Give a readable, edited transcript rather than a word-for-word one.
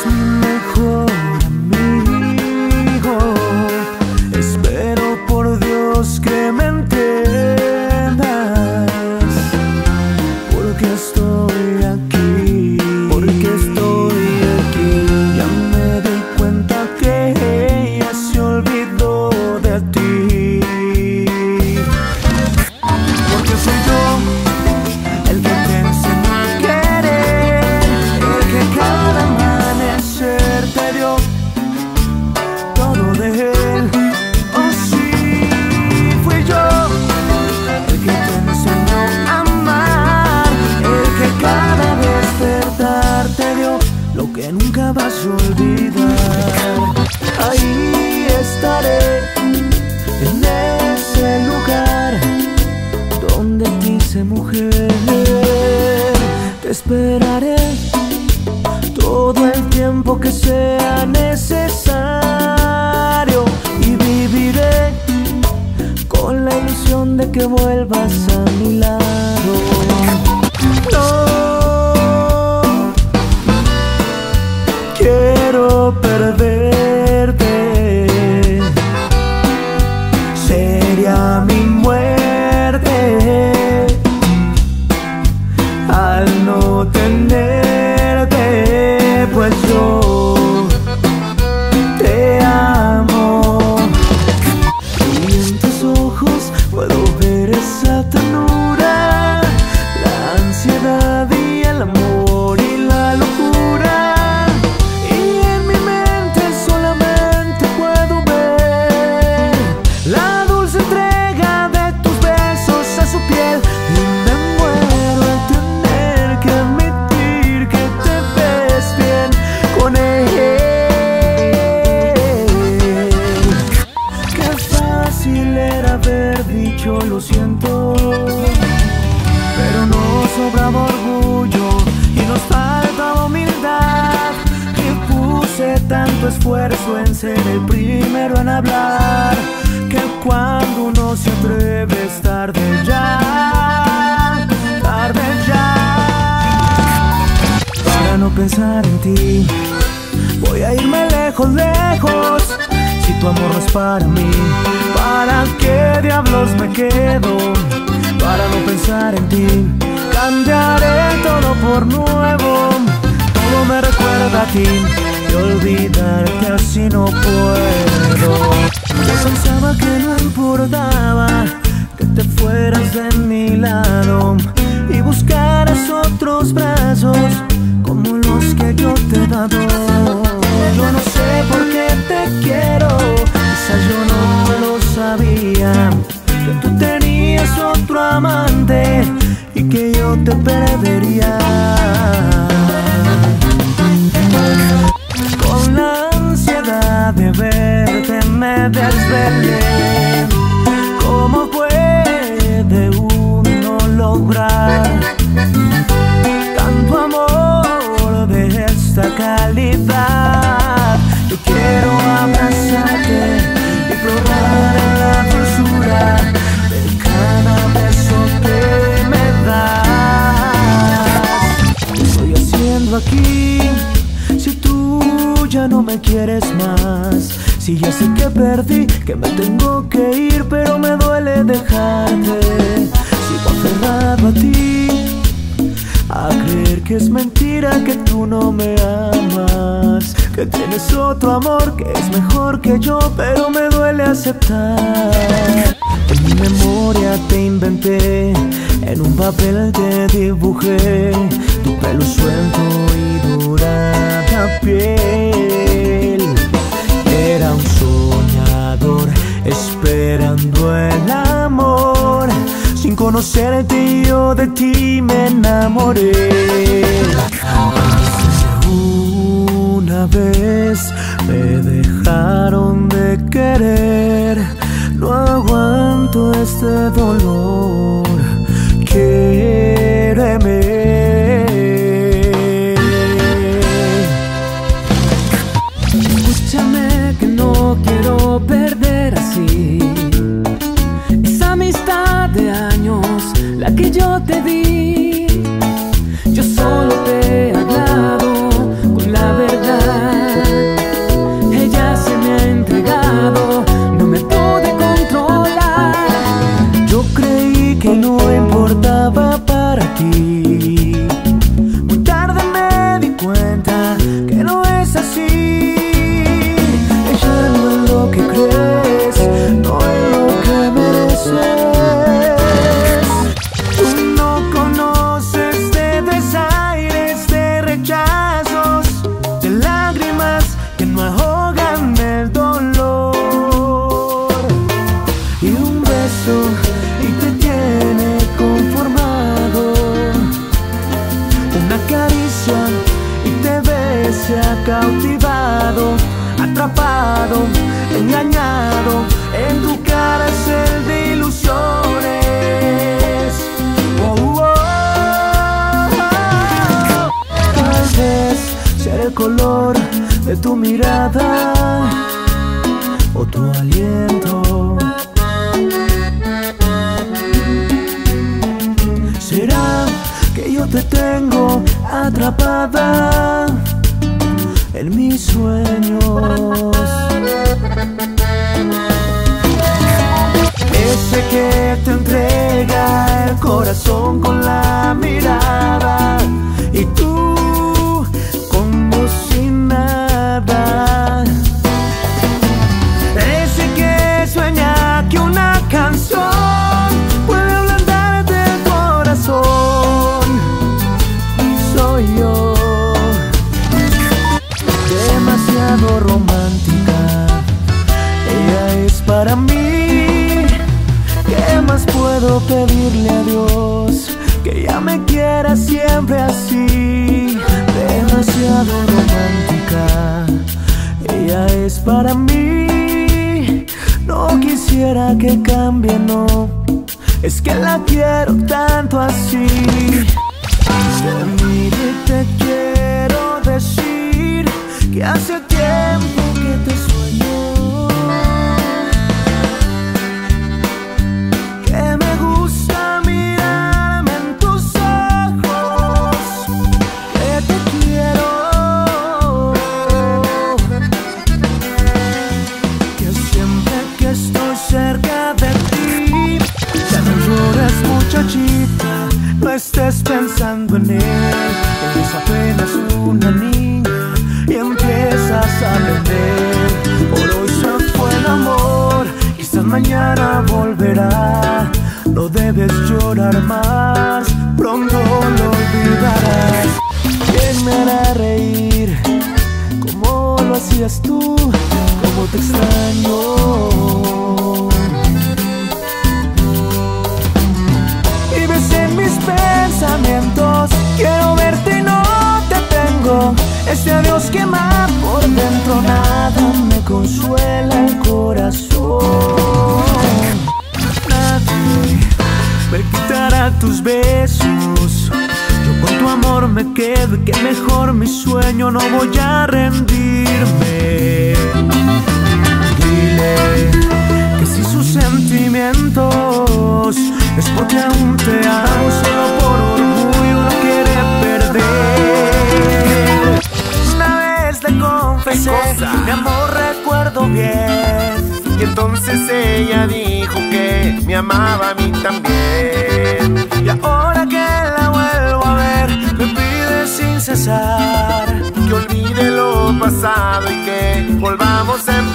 eres mi mejor amigo. Espero por Dios que me entiendas, porque estoy aquí, porque estoy aquí. Ya me di cuenta que ella se olvidó de ti, porque soy yo el que te enseñó a querer, el que cada amanecer te dio todo de él. Oh sí, fui yo el que te enseñó a amar, el que cada despertar te dio lo que nunca vas a olvidar. Ahí estaré, en ese lugar donde quise, mujer. Te esperaré todo el tiempo que sea necesario y viviré con la ilusión de que vuelvas a mi lado. No quiero perderte, sería mi muerte al no tenerte, pues yo te amo. Y en tus ojos puedo ver esa ternura, la ansiedad y el amor y la locura. Y en mi mente solamente puedo ver la dulce entrega de tus besos a su piel. Y me muero al tener que admitir que te ves bien con él. Qué fácil era haber dicho lo siento, pero nos sobraba orgullo y nos falta humildad. Y puse tanto esfuerzo en ser el primero en hablar, que cuando uno se atreve es tarde ya, tarde ya. Para no pensar en ti voy a irme lejos, lejos. Si tu amor no es para mí, ¿para qué diablos me quedo? Para no pensar en ti cambiaré todo por nuevo. Todo me recuerda a ti y olvidarte así no puedo. Yo pensaba que no importaba que te fueras de mi lado y buscaras otros brazos como los que yo te he dado. Yo no sé por qué te quiero, quizás yo no lo sabía, que tú tenías otro amante y que yo te perdería. Con la ansiedad de verte me desvelé. ¿Cómo puede uno lograr tanto amor de esta calidad? Yo quiero abrazarte y probar la dulzura de cada beso que me das. ¿Qué estoy haciendo aquí si tú ya no me quieres más? Si ya sé que perdí, que me tengo que ir, pero me duele dejarte. Sigo aferrado a ti, a creer que es mentira, que tú no me amas, que tienes otro amor que es mejor que yo, pero me duele aceptar. En mi memoria te inventé, en un papel te dibujé tu pelo suelto y dorada piel. Era un soñador esperando el amor, sin conocerte yo de ti me enamoré. Una vez me dejaron de querer, no aguanto este dolor, quiéreme. Escúchame que no quiero perder así esa amistad de años, la que yo te di. Yo solo te he hablado con la verdad. que se ha cautivado, atrapado, engañado en tu cárcel de ilusiones. Oh, oh, oh. Tal vez sea el color de tu mirada o tu aliento. ¿Será que yo te tengo atrapada en mis sueños? Ese que te entrega el corazón con la mirada y tú como si nada. Ese que sueña que una canción puede ablandarte el corazón. Soy yo, demasiado romántica. Ella es para mí. ¿Qué más puedo pedirle a Dios? Que ella me quiera siempre así. Demasiado romántica. Ella es para mí. No quisiera que cambie, no. Es que la quiero tanto así. Mira, y te quiero decir que hace tiempo que te sueño, que me gusta mirarme en tus ojos, que te quiero, que siempre que estoy cerca de ti, ya no llores, muchachita, no estés pensando en él. Eres apenas una niña y empiezas a aprender. Por hoy se fue el amor, quizás mañana volverá. No debes llorar más, pronto lo olvidarás. ¿Quién me hará reír como lo hacías tú? Como te extraño. Vives en mis pensamientos, quiero verte y no te tengo. Este adiós quema por dentro, nada me consuela el corazón. Nadie me quitará tus besos, yo con tu amor me quedo y que mejor mi sueño, no voy a rendirme. Dile que si sus sentimientos es porque aún te amo, solo por orgullo no quiere perder. Una vez le confesé, mi amor recuerdo bien, y entonces ella dijo que me amaba a mí también. y ahora que la vuelvo a ver me pide sin cesar Que olvide lo pasado y que volvamos a empezar.